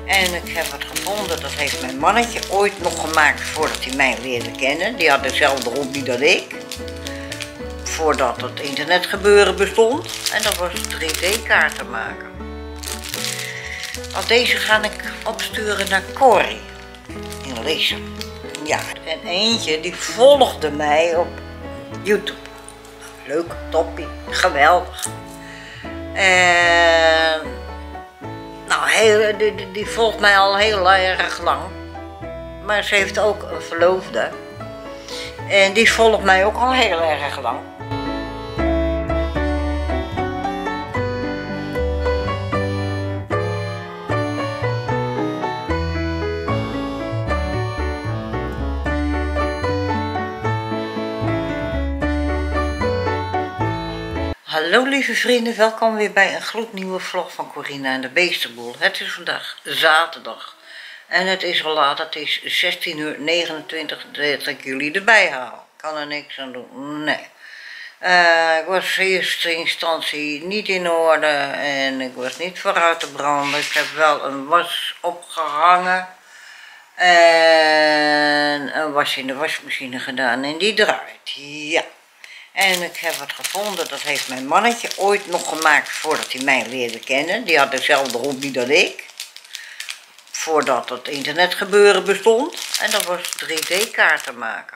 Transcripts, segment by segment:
En ik heb het gevonden, dat heeft mijn mannetje ooit nog gemaakt voordat hij mij leerde kennen. Die had dezelfde hobby dan ik. Voordat het internetgebeuren bestond. En dat was 3D-kaarten maken. Deze ga ik opsturen naar Corrie in Lissum. Ja, en eentje die volgde mij op YouTube. Leuk, toppie, geweldig. En nou, die volgt mij al heel erg lang. Maar ze heeft ook een verloofde. En die volgt mij ook al heel erg lang. Hallo lieve vrienden, welkom weer bij een gloednieuwe vlog van Corina en de Beestenboel. Het is vandaag zaterdag en het is al laat, het is 16:29 dat ik jullie erbij haal. Ik kan er niks aan doen, nee. Ik was in eerste instantie niet in orde en ik was niet vooruit te branden. Ik heb wel een was opgehangen en een was in de wasmachine gedaan en die draait, ja. En ik heb het gevonden, dat heeft mijn mannetje ooit nog gemaakt voordat hij mij leerde kennen. Die had dezelfde hobby dan ik. Voordat het internetgebeuren bestond. En dat was 3D-kaarten maken.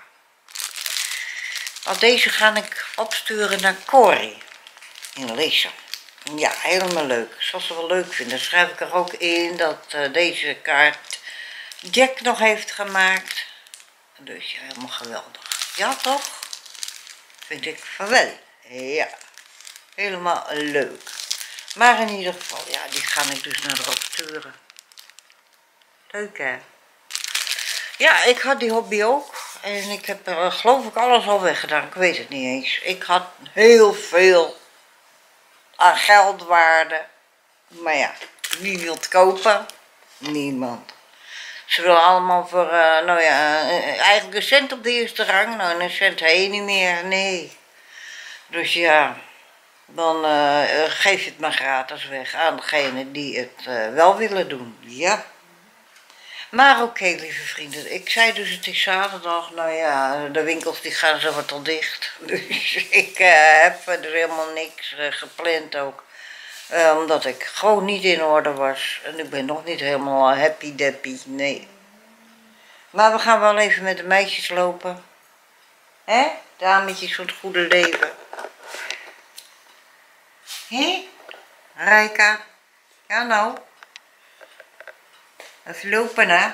Deze ga ik opsturen naar Corrie in Lissum. Ja, helemaal leuk. Zoals ze wel leuk vinden, schrijf ik er ook in dat deze kaart Jack nog heeft gemaakt. Dus ja, helemaal geweldig. Ja, toch? Vind ik van wel. Ja, helemaal leuk. Maar in ieder geval, ja, die ga ik dus naar erop sturen. Leuk hè? Ja, ik had die hobby ook. En ik heb er geloof ik alles al weggedaan. Ik weet het niet eens. Ik had heel veel aan geldwaarde. Maar ja, wie wil het kopen? Niemand. Ze willen allemaal voor, nou ja, eigenlijk een cent op de eerste rang. Nou, een cent heen niet meer, nee. Dus ja, dan geef je het maar gratis weg aan degene die het wel willen doen, ja. Maar oké, lieve vrienden, ik zei dus het is zaterdag. Nou ja, de winkels die gaan zo wat al dicht. Dus ik heb er helemaal niks gepland ook. Omdat ik gewoon niet in orde was. En ik ben nog niet helemaal happy deppy, nee. Maar we gaan wel even met de meisjes lopen. Hè? Dametjes van het goede leven. Hé? Rijka? Ja nou? Even lopen hè?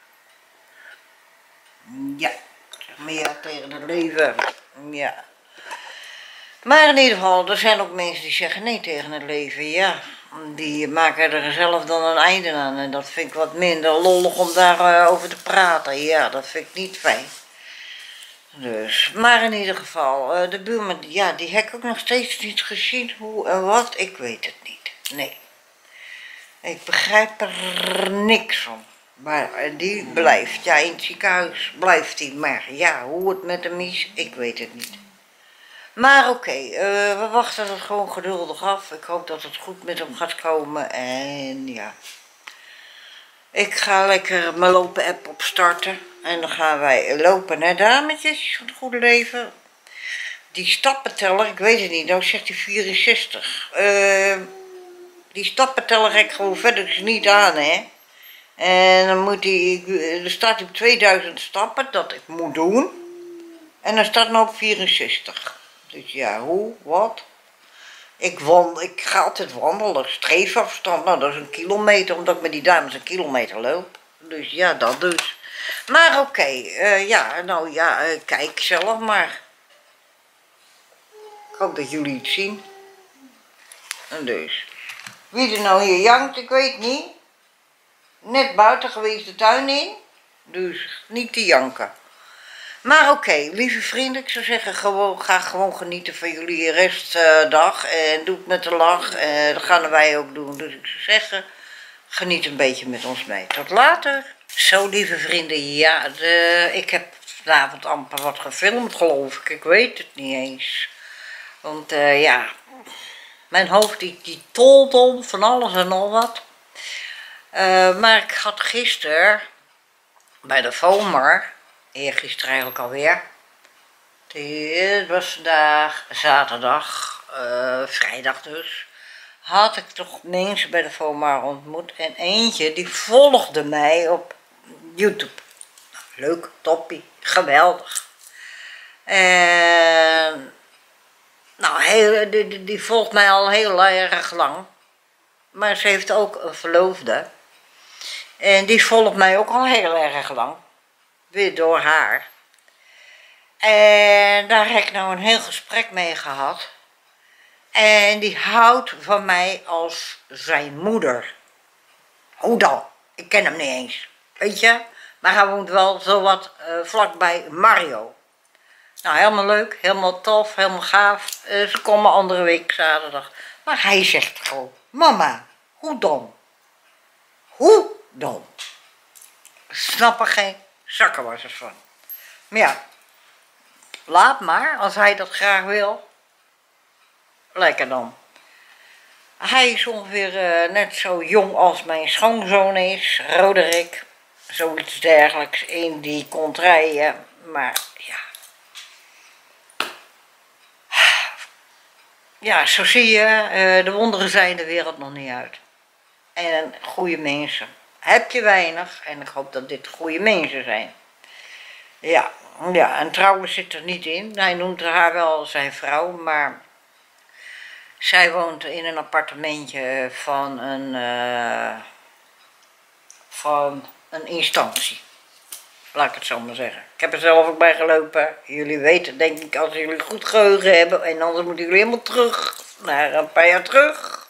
Ja. Zeg maar ja tegen het leven. Ja. Maar in ieder geval, er zijn ook mensen die zeggen nee tegen het leven, ja. Die maken er zelf dan een einde aan en dat vind ik wat minder lollig om daarover over te praten. Ja, dat vind ik niet fijn. Dus, maar in ieder geval, de buurman, ja, die heb ik ook nog steeds niet gezien, hoe en wat, ik weet het niet. Nee. Ik begrijp er niks van. Maar die blijft, ja, in het ziekenhuis blijft hij, maar ja, hoe het met hem is, ik weet het niet. Maar oké, we wachten het gewoon geduldig af. Ik hoop dat het goed met hem gaat komen. En ja, ik ga lekker mijn lopen app opstarten. En dan gaan wij lopen, hè dametjes van het goede leven. Die stappenteller, ik weet het niet, nou zegt hij 64. Die stappenteller ga ik gewoon verder niet aan, hè. En dan moet hij, er staat op 2000 stappen dat ik moet doen. En dan staat nog op 64. Dus ja, hoe, wat? Ik ga altijd wandelen, streefafstand, nou dat is een kilometer, omdat ik met die dames een kilometer loop. Dus ja, dat dus. Maar oké, ja, nou ja, kijk zelf maar. Ik hoop dat jullie het zien. En dus. Wie er nou hier jankt, ik weet niet. Net buiten geweest de tuin in. Dus niet te janken. Maar oké, lieve vrienden, ik zou zeggen, ga gewoon genieten van jullie restdag. En doe het met de lach. Dat gaan wij ook doen. Dus ik zou zeggen, geniet een beetje met ons mee. Tot later. Zo, lieve vrienden, ja, ik heb vanavond amper wat gefilmd, geloof ik. Ik weet het niet eens. Want ja, mijn hoofd die tolt om van alles en al wat. Maar ik had gisteren bij de FOMAR, eergisteren eigenlijk alweer, het was vandaag zaterdag, vrijdag dus, had ik toch mensen bij de FOMAR ontmoet en eentje die volgde mij op YouTube. Leuk, toppie, geweldig. En nou, die volgt mij al heel erg lang. Maar ze heeft ook een verloofde. En die volgt mij ook al heel erg lang. Weer door haar. En daar heb ik nou een heel gesprek mee gehad. En die houdt van mij als zijn moeder. Hoe dan? Ik ken hem niet eens. Weet je? Maar hij woont wel zowat vlakbij Mario. Nou, helemaal leuk, helemaal tof, helemaal gaaf. Ze komen andere week zaterdag. Maar hij zegt gewoon, mama, hoe dan? Hoe dan? Snap er geen zakkenwassers van. Maar ja, laat maar, als hij dat graag wil. Lekker dan. Hij is ongeveer net zo jong als mijn schoonzoon is, Roderick. Zoiets dergelijks, een die kon rijden, maar ja. Ja, zo zie je, de wonderen zijn de wereld nog niet uit. En goede mensen. Heb je weinig en ik hoop dat dit goede mensen zijn. Ja, ja, en trouwen zit er niet in. Hij noemt haar wel zijn vrouw, maar zij woont in een appartementje van een instantie. Laat ik het zo maar zeggen. Ik heb er zelf ook bij gelopen. Jullie weten denk ik als jullie goed geheugen hebben. En anders moeten jullie helemaal terug. Naar een paar jaar terug.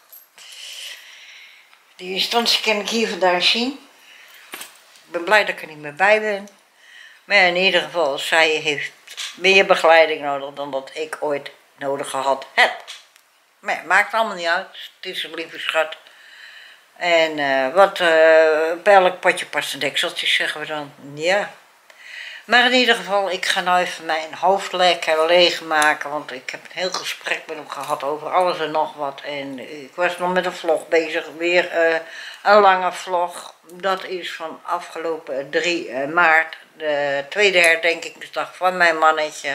Die instantie kan ik hier vandaan zien. Ik ben blij dat ik er niet meer bij ben. Maar in ieder geval, zij heeft meer begeleiding nodig dan dat ik ooit nodig gehad heb. Maar ja, maakt allemaal niet uit. Het is een lieve schat. En bij elk potje past een dekseltje, zeggen we dan. Ja. Maar in ieder geval, ik ga nou even mijn hoofd lekker leegmaken. Want ik heb een heel gesprek met hem gehad over alles en nog wat. En ik was nog met een vlog bezig. Weer een lange vlog. Dat is van afgelopen 3 maart. De tweede herdenkingsdag van mijn mannetje.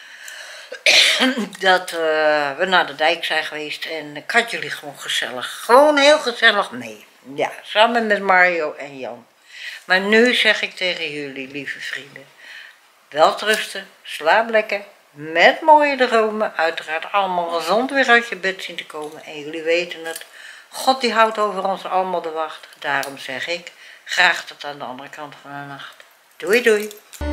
Dat we naar de dijk zijn geweest. En ik had jullie gewoon gezellig. Gewoon heel gezellig mee. Ja, samen met Mario en Jan. Maar nu zeg ik tegen jullie, lieve vrienden. Welterusten, slaap lekker, met mooie dromen, uiteraard allemaal gezond weer uit je bed zien te komen. En jullie weten het, God die houdt over ons allemaal de wacht. Daarom zeg ik, graag tot aan de andere kant van de nacht. Doei doei.